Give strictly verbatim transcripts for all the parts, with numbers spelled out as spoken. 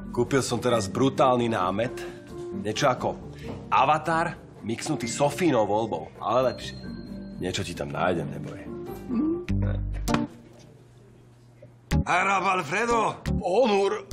Kúpil som teraz brutálny námet. Niečo ako Avatar, mixnutý Sofínou voľbou, ale lepšie. Niečo ti tam nájdem, neboj. Arab Alfredo! Onur!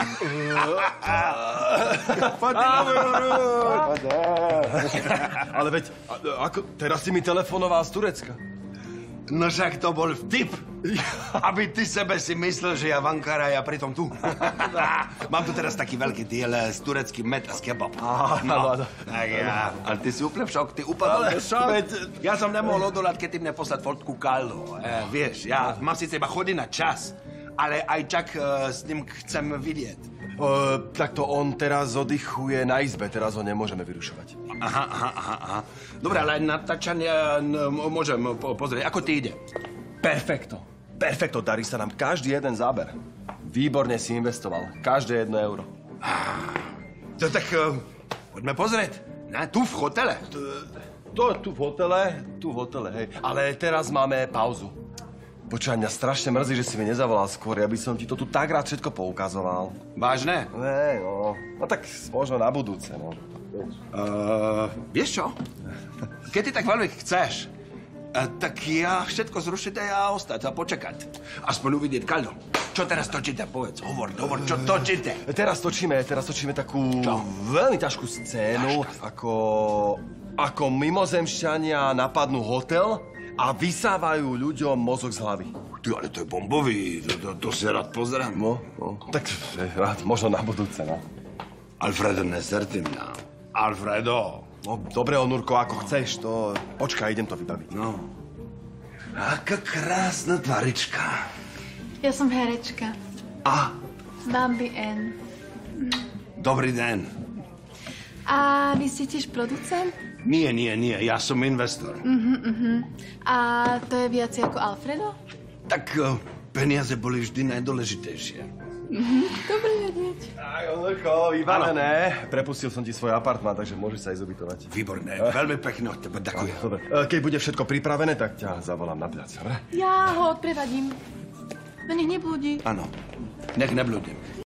Ale veď, ako, teraz si mi telefonoval z Turecka. No však to bol vtip, aby ty sebe si myslel, že ja v Ankara, ja pritom tu. Mám tu teraz taký veľký diel s tureckým met a s kebab. No, tak ja. Ale ty si úplne v šok, ty upadol do šok. Ja som nemohol odolať, keď ty mne poslať fotku Kallo. Eh, vieš, ja mám síce iba chodiť na čas, ale aj čak uh, s ním chcem vidieť. Uh, takto on teraz oddychuje na izbe, teraz ho nemôžeme vyrušovať. Aha, aha, aha, aha. Dobre, ale natáčania môžem po pozrieť. Ako ti ide? Perfekto. Perfekto, darí sa nám každý jeden záber. Výborne si investoval. Každé jedno euro. To tak uh, poďme pozrieť. Na, tu v hotele. To, to tu v hotele, tu v hotele, hej. Ale teraz máme pauzu. Počúvaj, mňa strašne mrzí, že si mi nezavolal skôr. Ja by som ti to tu tak rád všetko poukazoval. Vážne? Hej, no. No tak možno na budúce, no. Uh, vieš čo? Keď ty tak veľmi chceš, uh, tak ja všetko zrušiť a ostať a počakať. Aspoň uvidieť Kaldo. Čo teraz točíte? Povedz, hovor, hovor, čo točíte? Teraz točíme, teraz točíme takú čo? veľmi ťažkú scénu, Ťažká. ako, ako mimozemšťania napadnú hotel a vysávajú ľuďom mozog z hlavy. Ty, ale to je bombový, to, to, to si rád pozerám. No, no. Tak rád, možno na budúce, no. Alfredo, neserti mňa. Alfredo. No, dobre, Onurko, ako chceš, to... Počkaj, idem to vybaviť. No. Aká krásna tvarička. Ja som herečka. A? Bambi N. Dobrý den. A vy ste tiež producent? Nie, nie, nie, ja som investor. Mhm, mhm. A to je viac ako Alfredo? Tak uh, peniaze boli vždy najdôležitejšie. Mhm, dobre vedieť. Tak, Onurko, vybavené. Prepustil som ti svoj apartmán, takže môžeš sa aj zubytovať. Výborné, veľmi pekne od teba, ďakujem. Dobre, keď bude všetko pripravené, tak ťa zavolám na plac, dobre? Ja ho odprevadím. No nech neblúdi. Áno, nech neblúdim.